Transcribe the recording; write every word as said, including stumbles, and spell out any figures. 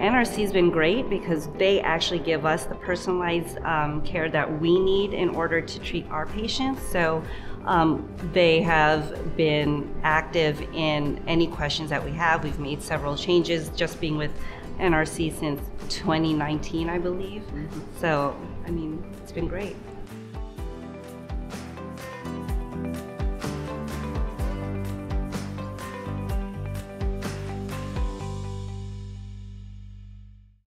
N R C has been great because they actually give us the personalized um, care that we need in order to treat our patients. So um, they have been active in any questions that we have. We've made several changes just being with N R C since twenty nineteen, I believe. Mm-hmm. So, I mean, it's been great.